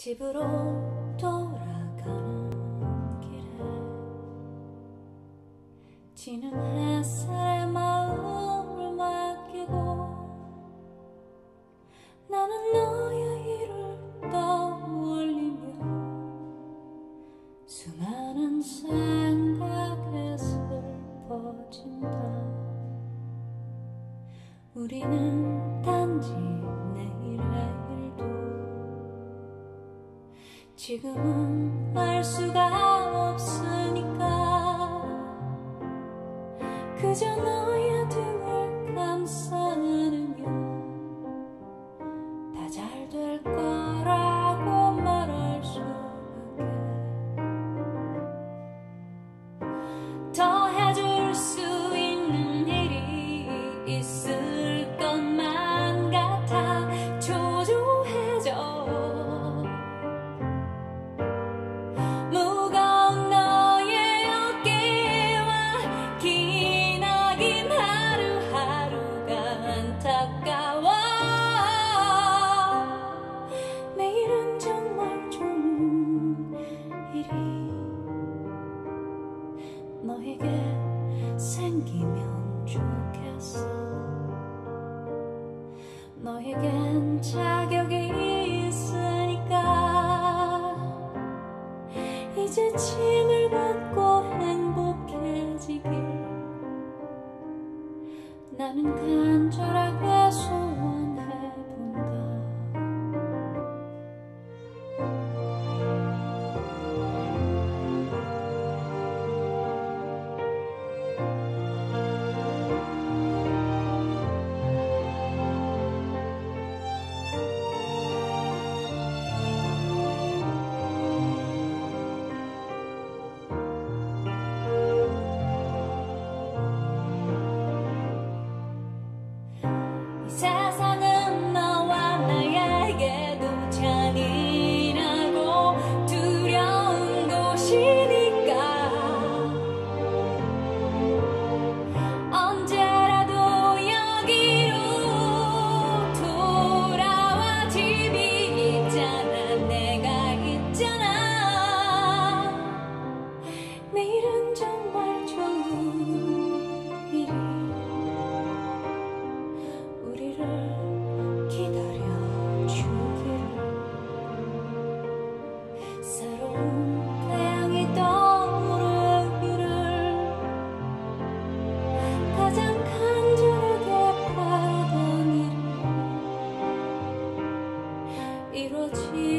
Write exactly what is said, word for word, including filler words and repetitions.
집으로 돌아가는 길에 지는 햇살에 마음을 맡기고 나는 너의 이를 떠올리며 수많은 생각에 슬퍼진다. 우리는 단지 내일의 일도 지금은 알 수가 없으니까 그저 너의 등을 감싸 안으며 다 잘 될 거라고 말할 수밖에 더 해줄 수 있는 일이 있을 것만 같아 초조해져. 무거운 너의 어깨와 기나긴 하루하루가 안타까워. 내일은 정말 좋은 일이 너에게 생기면 좋겠어. 너에겐 자격이 있으니까 이제 짐을 받고 행복해지길 나는 간절하게 소원해본다. 세상은 너와 나에게도 잔인하고 두려운 곳이니까 언제라도 여기로 돌아와. 집이 있잖아, 내가 있잖아. 내일은 정말 좋은 일이 우리를 기다려주기를. 새로운 태양이 떠오르기를 가장 간절하게 바라던 일이 이루어지